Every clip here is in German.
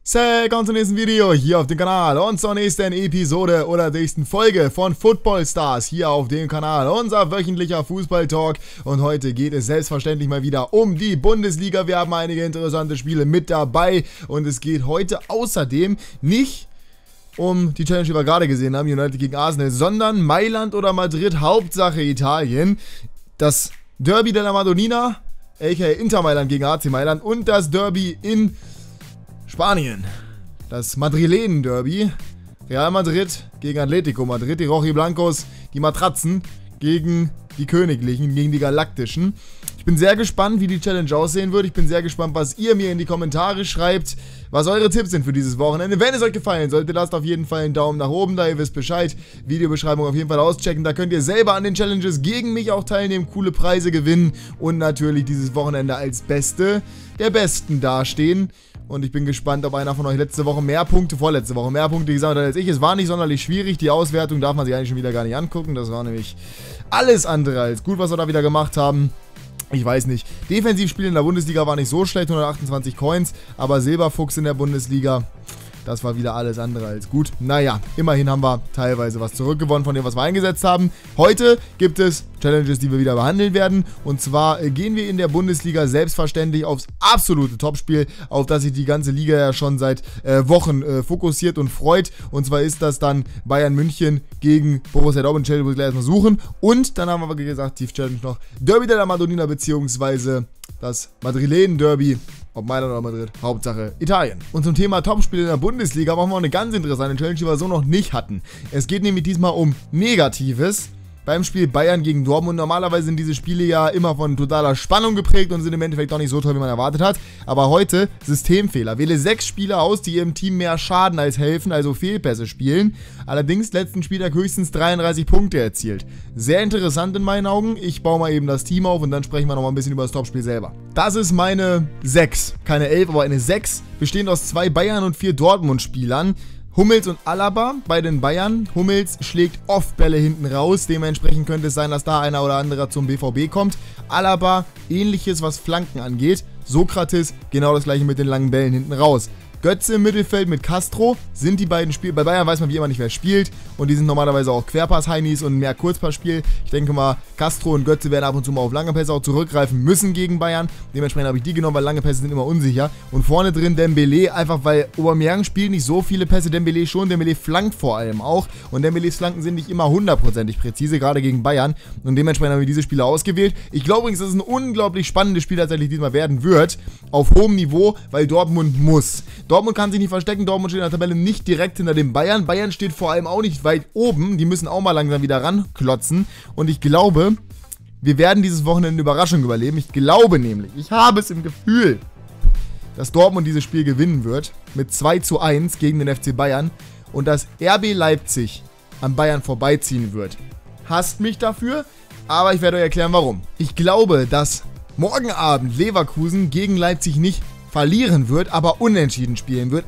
Willkommen zum nächsten Video hier auf dem Kanal und zur nächsten Episode oder nächsten Folge von Football Stars hier auf dem Kanal. Unser wöchentlicher Fußball-Talk und heute geht es selbstverständlich mal wieder um die Bundesliga. Wir haben einige interessante Spiele mit dabei und es geht heute außerdem nicht um die Challenge, die wir gerade gesehen haben, United gegen Arsenal, sondern Mailand oder Madrid, Hauptsache Italien. Das Derby della Madonnina, aka Inter Mailand gegen AC Mailand und das Derby in Spanien, das Madrilenen-Derby, Real Madrid gegen Atletico Madrid, die Rojiblancos, die Matratzen gegen die Königlichen, gegen die Galaktischen. Ich bin sehr gespannt, wie die Challenge aussehen wird. Ich bin sehr gespannt, was ihr mir in die Kommentare schreibt, was eure Tipps sind für dieses Wochenende. Wenn es euch gefallen sollte, lasst auf jeden Fall einen Daumen nach oben da, ihr wisst Bescheid. Videobeschreibung auf jeden Fall auschecken, da könnt ihr selber an den Challenges gegen mich auch teilnehmen, coole Preise gewinnen und natürlich dieses Wochenende als Beste der Besten dastehen. Und ich bin gespannt, ob einer von euch vorletzte Woche mehr Punkte gesammelt hat als ich. Es war nicht sonderlich schwierig. Die Auswertung darf man sich eigentlich schon wieder gar nicht angucken. Das war nämlich alles andere als gut, was wir da wieder gemacht haben. Ich weiß nicht. Defensivspiel in der Bundesliga war nicht so schlecht, 128 Coins. Aber Silberfuchs in der Bundesliga, das war wieder alles andere als gut. Naja, immerhin haben wir teilweise was zurückgewonnen von dem, was wir eingesetzt haben. Heute gibt es Challenges, die wir wieder behandeln werden. Und zwar gehen wir in der Bundesliga selbstverständlich aufs absolute Topspiel, auf das sich die ganze Liga ja schon seit Wochen fokussiert und freut. Und zwar ist das dann Bayern München gegen Borussia Dortmund. Challenge muss ich gleich erstmal suchen. Und dann haben wir, wie gesagt, die Challenge noch Derby della Madonnina beziehungsweise das Madrilenen-Derby. Ob Mailand oder Madrid, Hauptsache Italien. Und zum Thema Topspiel in der Bundesliga machen wir eine ganz interessante Challenge, die wir so noch nicht hatten. Es geht nämlich diesmal um Negatives. Beim Spiel Bayern gegen Dortmund. Normalerweise sind diese Spiele ja immer von totaler Spannung geprägt und sind im Endeffekt auch nicht so toll, wie man erwartet hat. Aber heute Systemfehler. Wähle 6 Spieler aus, die ihrem Team mehr schaden als helfen, also Fehlpässe spielen. Allerdings letzten Spieltag höchstens 33 Punkte erzielt. Sehr interessant in meinen Augen. Ich baue mal eben das Team auf und dann sprechen wir noch mal ein bisschen über das Topspiel selber. Das ist meine 6. Keine 11, aber eine 6. Bestehend aus 2 Bayern und 4 Dortmund-Spielern. Hummels und Alaba bei den Bayern. Hummels schlägt oft Bälle hinten raus. Dementsprechend könnte es sein, dass da einer oder andere zum BVB kommt. Alaba ähnliches, was Flanken angeht. Sokrates genau das gleiche mit den langen Bällen hinten raus. Götze im Mittelfeld mit Castro sind die beiden Spieler. Bei Bayern weiß man wie immer nicht, wer spielt. Und die sind normalerweise auch Querpass-Heinis und mehr Kurzpassspiel. Ich denke mal, Castro und Götze werden ab und zu mal auf lange Pässe auch zurückgreifen müssen gegen Bayern. Dementsprechend habe ich die genommen, weil lange Pässe sind immer unsicher. Und vorne drin Dembélé, einfach weil Aubameyang spielt nicht so viele Pässe. Dembélé schon, Dembélé flankt vor allem auch. Und Dembélés Flanken sind nicht immer 100%ig präzise, gerade gegen Bayern. Und dementsprechend haben wir diese Spieler ausgewählt. Ich glaube übrigens, dass es ein unglaublich spannendes Spiel tatsächlich diesmal werden wird. Auf hohem Niveau, weil Dortmund muss. Dortmund kann sich nicht verstecken, Dortmund steht in der Tabelle nicht direkt hinter den Bayern. Bayern steht vor allem auch nicht weit oben, die müssen auch mal langsam wieder ranklotzen. Und ich glaube, wir werden dieses Wochenende eine Überraschung überleben. Ich glaube nämlich, ich habe es im Gefühl, dass Dortmund dieses Spiel gewinnen wird mit 2:1 gegen den FC Bayern und dass RB Leipzig an Bayern vorbeiziehen wird. Hasst mich dafür, aber ich werde euch erklären, warum. Ich glaube, dass morgen Abend Leverkusen gegen Leipzig nicht verlieren wird, aber unentschieden spielen wird.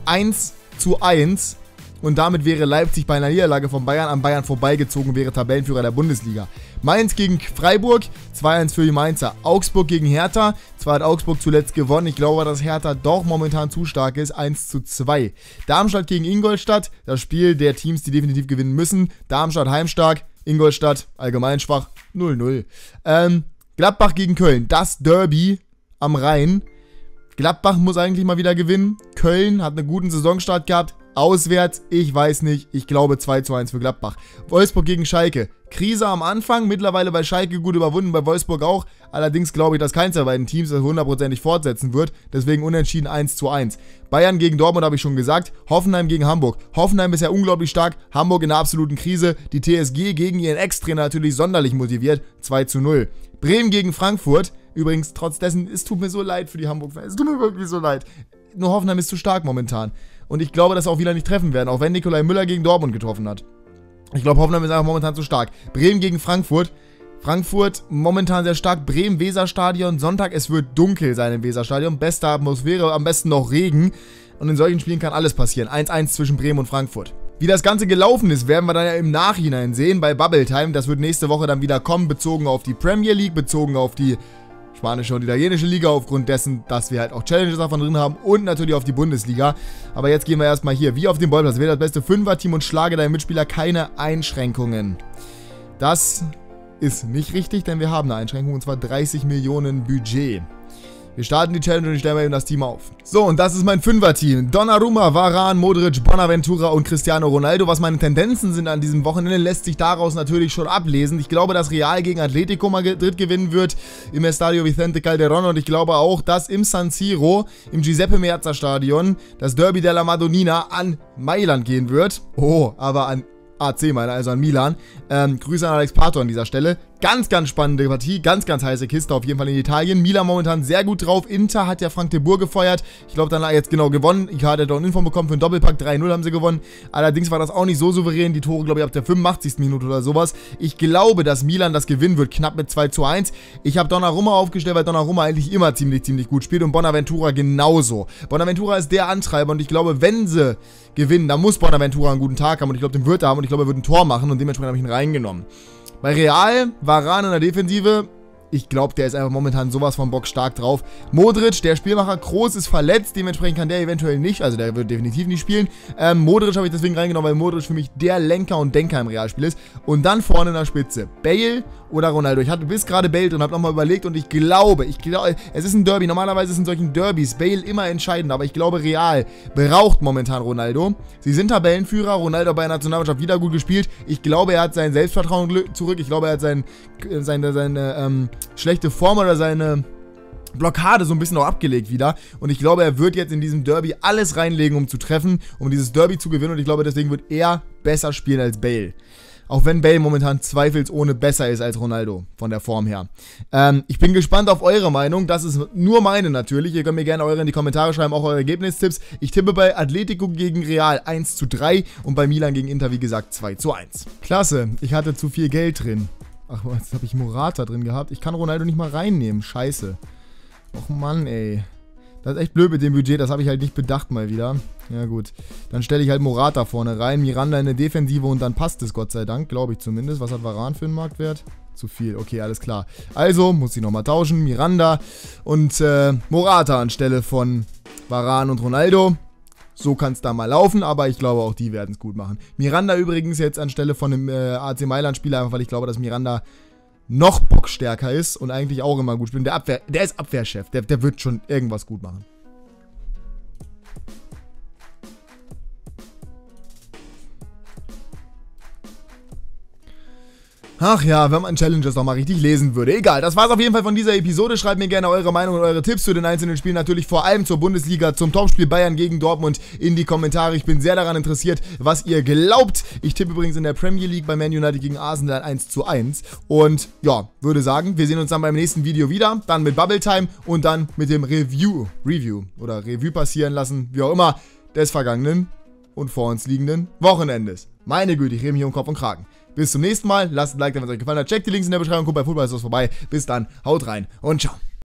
1:1 und damit wäre Leipzig bei einer Niederlage von Bayern an Bayern vorbeigezogen, wäre Tabellenführer der Bundesliga. Mainz gegen Freiburg, 2:1 für die Mainzer. Augsburg gegen Hertha, zwar hat Augsburg zuletzt gewonnen, ich glaube, dass Hertha doch momentan zu stark ist, 1:2. Darmstadt gegen Ingolstadt, das Spiel der Teams, die definitiv gewinnen müssen. Darmstadt heimstark, Ingolstadt allgemein schwach, 0:0. Gladbach gegen Köln, das Derby am Rhein. Gladbach muss eigentlich mal wieder gewinnen. Köln hat einen guten Saisonstart gehabt. Auswärts, ich weiß nicht. Ich glaube 2:1 für Gladbach. Wolfsburg gegen Schalke. Krise am Anfang, mittlerweile bei Schalke gut überwunden, bei Wolfsburg auch. Allerdings glaube ich, dass keins der beiden Teams das 100%ig fortsetzen wird. Deswegen unentschieden 1:1. Bayern gegen Dortmund habe ich schon gesagt. Hoffenheim gegen Hamburg. Hoffenheim ist ja unglaublich stark. Hamburg in der absoluten Krise. Die TSG gegen ihren Ex-Trainer natürlich sonderlich motiviert. 2:0. Bremen gegen Frankfurt. Übrigens, trotz dessen, es tut mir so leid für die Hamburg-Fans. Es tut mir wirklich so leid. Nur Hoffenheim ist zu stark momentan. Und ich glaube, dass sie auch wieder nicht treffen werden, auch wenn Nikolai Müller gegen Dortmund getroffen hat. Ich glaube, Hoffenheim ist einfach momentan zu stark. Bremen gegen Frankfurt. Frankfurt momentan sehr stark. Bremen, Weserstadion. Sonntag, es wird dunkel sein im Weserstadion. Beste Atmosphäre, am besten noch Regen. Und in solchen Spielen kann alles passieren. 1:1 zwischen Bremen und Frankfurt. Wie das Ganze gelaufen ist, werden wir dann ja im Nachhinein sehen bei Bubble Time. Das wird nächste Woche dann wieder kommen, bezogen auf die Premier League, bezogen auf die spanische und italienische Liga, aufgrund dessen, dass wir halt auch Challenges davon drin haben und natürlich auf die Bundesliga. Aber jetzt gehen wir erstmal hier, wie auf dem Ballplatz, wähle das beste Fünfer-Team und schlage deinen Mitspieler keine Einschränkungen. Das ist nicht richtig, denn wir haben eine Einschränkung, und zwar 30 Millionen Budget. Wir starten die Challenge und ich stelle mal eben das Team auf. So, und das ist mein Fünfer-Team. Donnarumma, Varane, Modric, Bonaventura und Cristiano Ronaldo. Was meine Tendenzen sind an diesem Wochenende, lässt sich daraus natürlich schon ablesen. Ich glaube, dass Real gegen Atletico Madrid gewinnen wird im Estadio Vicente Calderón. Und ich glaube auch, dass im San Siro, im Giuseppe Meazza Stadion, das Derby della Madonnina an Mailand gehen wird. Oh, aber an AC meine, also an Milan. Grüße an Alex Pato an dieser Stelle. Ganz, ganz spannende Partie, ganz, ganz heiße Kiste, auf jeden Fall in Italien. Milan momentan sehr gut drauf. Inter hat ja Frank de Boer gefeuert. Ich glaube, dann jetzt genau gewonnen. Ich hatte doch eine Info bekommen für einen Doppelpack. 3-0 haben sie gewonnen. Allerdings war das auch nicht so souverän. Die Tore, glaube ich, ab der 85. Minute oder sowas. Ich glaube, dass Milan das gewinnen wird, knapp mit 2:1. Ich habe Donnarumma aufgestellt, weil Donnarumma eigentlich immer ziemlich gut spielt und Bonaventura genauso. Bonaventura ist der Antreiber und ich glaube, wenn sie gewinnen, dann muss Bonaventura einen guten Tag haben und ich glaube, den wird er haben und ich glaube, er wird ein Tor machen und dementsprechend habe ich ihn reingenommen. Bei Real, Varane in der Defensive, ich glaube, der ist einfach momentan sowas von bockstark drauf. Modric, der Spielmacher, Kroos ist verletzt, dementsprechend kann der eventuell nicht, also der wird definitiv nicht spielen. Modric habe ich deswegen reingenommen, weil Modric für mich der Lenker und Denker im Realspiel ist. Und dann vorne in der Spitze, Bale oder Ronaldo. Ich hatte bis gerade Bale und habe nochmal überlegt und ich glaube, es ist ein Derby. Normalerweise sind solchen Derbys Bale immer entscheidend, aber ich glaube, Real braucht momentan Ronaldo. Sie sind Tabellenführer, Ronaldo bei der Nationalmannschaft wieder gut gespielt. Ich glaube, er hat sein Selbstvertrauen zurück. Ich glaube, er hat seine schlechte Form oder seine Blockade so ein bisschen auch abgelegt wieder. Und ich glaube, er wird jetzt in diesem Derby alles reinlegen, um zu treffen, um dieses Derby zu gewinnen. Und ich glaube, deswegen wird er besser spielen als Bale. Auch wenn Bale momentan zweifelsohne besser ist als Ronaldo, von der Form her. Ich bin gespannt auf eure Meinung. Das ist nur meine natürlich. Ihr könnt mir gerne eure in die Kommentare schreiben, auch eure Ergebnistipps. Ich tippe bei Atletico gegen Real 1:3 und bei Milan gegen Inter, wie gesagt, 2:1. Klasse, ich hatte zu viel Geld drin. Ach, jetzt habe ich Morata drin gehabt. Ich kann Ronaldo nicht mal reinnehmen. Scheiße. Och Mann, ey. Das ist echt blöd mit dem Budget. Das habe ich halt nicht bedacht mal wieder. Ja gut. Dann stelle ich halt Morata vorne rein. Miranda in der Defensive und dann passt es, Gott sei Dank. Glaube ich zumindest. Was hat Varane für einen Marktwert? Zu viel. Okay, alles klar. Also, muss ich nochmal tauschen. Miranda und Morata anstelle von Varane und Ronaldo. So kann es da mal laufen, aber ich glaube auch, die werden es gut machen. Miranda übrigens jetzt anstelle von dem AC Mailand-Spieler, einfach weil ich glaube, dass Miranda noch bockstärker ist und eigentlich auch immer gut spielt. Der ist Abwehrchef, der wird schon irgendwas gut machen. Ach ja, wenn man Challenges noch mal richtig lesen würde. Egal, das war's auf jeden Fall von dieser Episode. Schreibt mir gerne eure Meinung und eure Tipps zu den einzelnen Spielen. Natürlich vor allem zur Bundesliga, zum Topspiel Bayern gegen Dortmund in die Kommentare. Ich bin sehr daran interessiert, was ihr glaubt. Ich tippe übrigens in der Premier League bei Man United gegen Arsenal 1:1. Und ja, würde sagen, wir sehen uns dann beim nächsten Video wieder. Dann mit Bubble Time und dann mit dem Review oder Revue passieren lassen, wie auch immer, des vergangenen und vor uns liegenden Wochenendes. Meine Güte, ich rede mich hier um Kopf und Kragen. Bis zum nächsten Mal. Lasst ein Like da, wenn es euch gefallen hat. Checkt die Links in der Beschreibung. Guckt bei Football ist was vorbei. Bis dann. Haut rein und ciao.